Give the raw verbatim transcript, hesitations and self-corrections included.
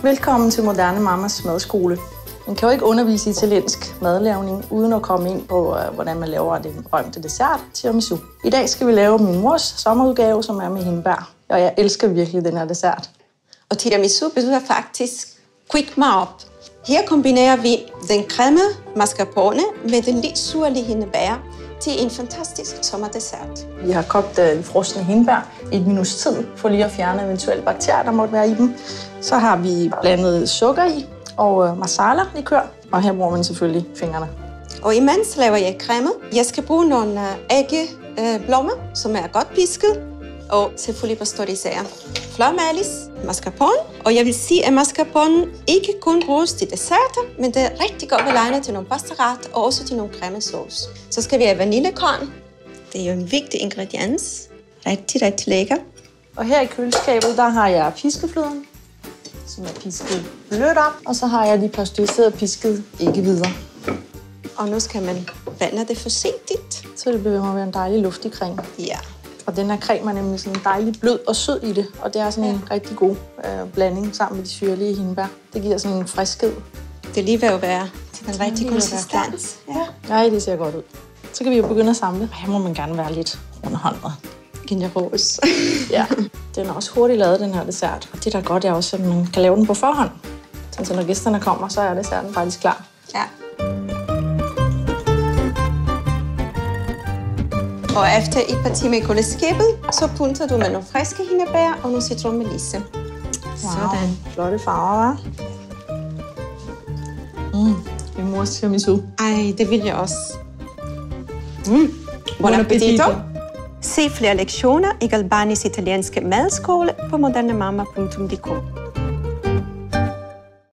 Velkommen til Moderne Mamas madskole. Man kan jo ikke undervise i italiensk madlavning, uden at komme ind på, hvordan man laver den berømte dessert, tiramisu. I dag skal vi lave min mors sommerudgave, som er med hindbær. Og jeg elsker virkelig den her dessert. Og tiramisu betyder faktisk quick mop. Her kombinerer vi den creme mascarpone med den lidt surlige hindebær til en fantastisk sommerdessert. Vi har kogt de frosne hindbær i et minuts tid, for lige at fjerne eventuelle bakterier, der måtte være i dem. Så har vi blandet sukker i og masala likør, og her bruger man selvfølgelig fingrene. Og imens laver jeg creme. Jeg skal bruge nogle æggeblommer, som er godt pisket, og selvfølgelig pasteurisere. Flormelis, mascarpone, og jeg vil sige, at mascarpone ikke kun bruges til desserter, men det er rigtig godt belegnet til nogle pastaret og også til nogle cremesauce. Så skal vi have vaniljekorn. Det er jo en vigtig ingrediens. Rigtig, rigtig lækker. Og her i køleskabet, der har jeg piskefløden, som er pisket blødt op, og så har jeg de pasteuriserede piskede æggehvider. Og nu skal man vande det forsigtigt. Så det bliver være en dejlig luftig creme. Ja. Og den her creme er nemlig sådan dejlig blød og sød i det, og det er sådan ja. en rigtig god øh, blanding sammen med de syrlige hindbær. Det giver sådan en friskhed. Det er lige ved at være til den rigtige konsistens. Ja. Nej, det ser godt ud. Så kan vi jo begynde at samle. Her må man gerne være lidt rundhåndet. Generøs. Ja, den er også hurtigt lavet, den her dessert. Og det der er godt er også, at man kan lave den på forhånd. Så når gæsterne kommer, så er desserten faktisk klar. Ja. Og efter et par timer i køleskabet, så pynter du med nogle friske hindebær og nogle citronmelisse. Wow. Sådan. Flotte farver, hva'? Mm. Min mors tiramisu. Ej, det vil jeg også. Mm. Buon appetito! Se flere lektioner i Galbanis italienske madskole på moderne mamma punktum d k.